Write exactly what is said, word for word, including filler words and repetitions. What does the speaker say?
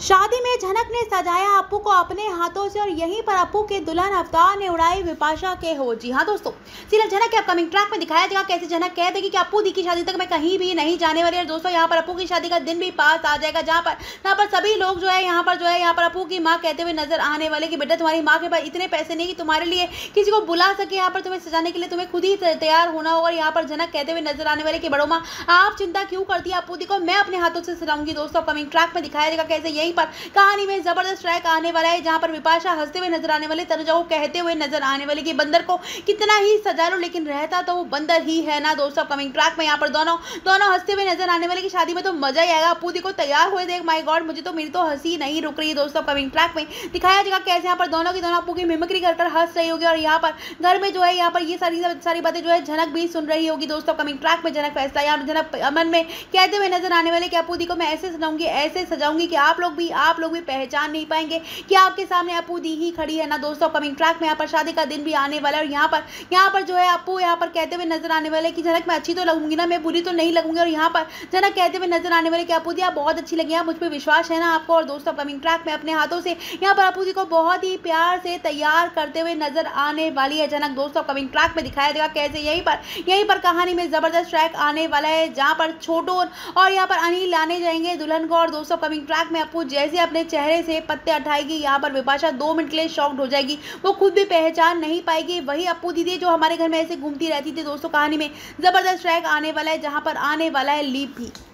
शादी में झनक ने सजाया अप्पू को अपने हाथों से और यहीं पर अप्पू के दुल्हन अवतार ने उड़ाई विपाशा के होश। जी हाँ दोस्तों, सीरियल झनक के अपकमिंग ट्रैक में दिखाया जाएगा कैसे झनक कह देगी कि अप्पू दी की शादी तक मैं कहीं भी नहीं जाने वाली। और दोस्तों यहाँ पर अप्पू की शादी का दिन भी पास आ जाएगा, जहाँ पर यहाँ पर सभी लोग जो है यहाँ पर जो है यहाँ पर अप्पू की माँ कहते हुए नजर आने वाले कि बेटा तुम्हारी माँ के पास इतने पैसे नहीं कि तुम्हारे लिए किसी को बुला सके, यहाँ पर तुम्हें सजाने के लिए तुम्हें खुद ही तैयार होना होगा। यहाँ पर झनक कहते हुए नजर आने वाले कि बड़ो माँ आप चिंता क्यों करती है, अप्पू दी को मैं अपने हाथों से सजाऊंगी। दोस्तों अपकमिंग ट्रैक में दिखाया जाएगा कैसे यहीं पर कहानी में जबरदस्त ट्रैक आने वाला है, जहां पर विपाशा हंसते हुए नजर आने वाले, तनुजा को कहते हुए नजर आने वाले कि बंदर को कितना ही सजा लो लेकिन रहता तो वो बंदर ही है ना। दोस्तों अपकमिंग ट्रैक में यहाँ पर दोनों दोनों हंसते हुए नजर आने वाले की शादी में तो मजा ही आएगा। अप्पू दी को तैयार हुए देख, माय गॉड मुझे तो मेरी तो हंसी नहीं रुक रही है। दोस्तों अपकमिंग ट्रैक में दिखाया जाएगा कैसे यहाँ पर दोनों की दोनों अप्पू की मिमिक्री कर कर हंस रही होगी और यहाँ पर घर में जो है यहाँ पर ये सारी सारी बातें जो है झनक भी सुन रही होगी। दोस्तों अपकमिंग ट्रैक में झनक फैसला यहाँ झनक अमन में कहते हुए नजर आने वाले कि अप्पू दी को मैं ऐसे सजाऊंगी ऐसे सजाऊंगी कि आप लोग भी आप लोग भी पहचान नहीं पाएंगे कि आपके सामने अप्पू दी ही खड़ी है ना। दोस्तों अपकमिंग ट्रैक में यहाँ पर शादी का दिन भी आने वाला है और यहाँ पर यहाँ पर जो है अप्पू यहाँ पर कहते हुए नजर आने वाले कि झनक मैं अच्छी तो लगूंगी ना, मैं बुरी तो नहीं लगूंगी। और यहाँ पर झनक कहते हुए नजर आने वाले कि अप्पू दी आप बहुत अच्छी लगी, आप मुझ पर विश्वास है ना आपको। और दोस्तों अपकमिंग ट्रैक में अपने हाथों से यहाँ पर अप्पू दी को बहुत ही प्यार से तैयार करते हुए नजर आने वाली है झनक। दोस्तों अपकमिंग ट्रैक में दिखाया जाएगा कैसे यहीं पर यहीं पर कहानी में जबरदस्त ट्रैक आने वाला है, जहाँ पर छोटू और यहाँ पर अनिल लाने जाएंगे दुल्हन को। और दोस्तों अपकमिंग ट्रैक में अप्पू जैसे अपने चेहरे से पत्ते हटाएगी, यहाँ पर विपाशा दो मिनट के लिए शॉक्ड हो जाएगी, वो खुद भी पहचान नहीं पाएगी। वही अप्पू दीदी जो हमारे घर में ऐसे घूमती रहती थी। दोस्तों कहानी में जबरदस्त ट्रैक आने वाला है, जहां पर आने वाला है लीप भी।